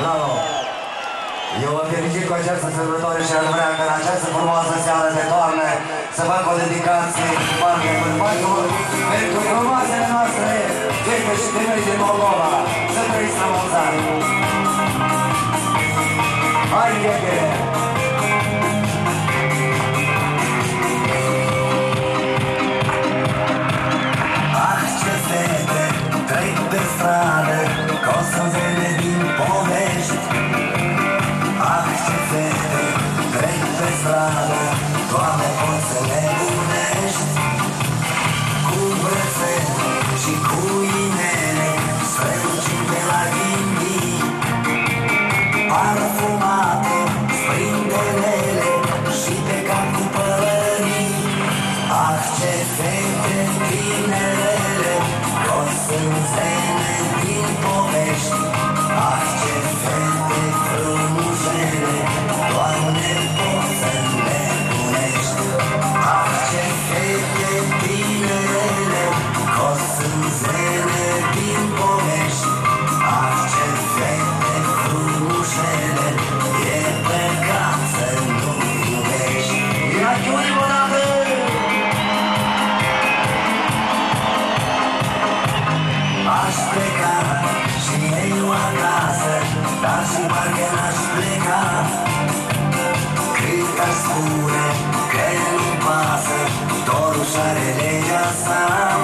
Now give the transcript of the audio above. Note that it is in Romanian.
Bravo! Eu vă felicit cu această sărbătoare și aș vrea că în această frumoasă seară de toamnă să fac o dedicație foarte bărbaților pentru frumoasele noastre fete și femei din Moldova. Să trăiți la mulți ani! Hai, Gheche! Ah, ce fete trec pe stradă, că o să-mi vede din povești. Ah, ce fete trec pe stradă, Doamne, poți să le unești. Cu brățele și cu inele, strălucind pe la ghimbii, parfumate, sprindelele și pe cap cu pălării. Ah, ce fete tinerele, o sânzene din povești. Ah, ce fete frumușele, Doamne, poți să le unești. Ah, ce fete tinerele, o sânzene din povești. Ah, ce fete frumușele, e păcat să nu iubești. Ia chiuri o dată! Aș pleca și eu acasă, dar și parcă n-aș pleca. Cât aș spune că nu pasă, dorul și-are legea sa.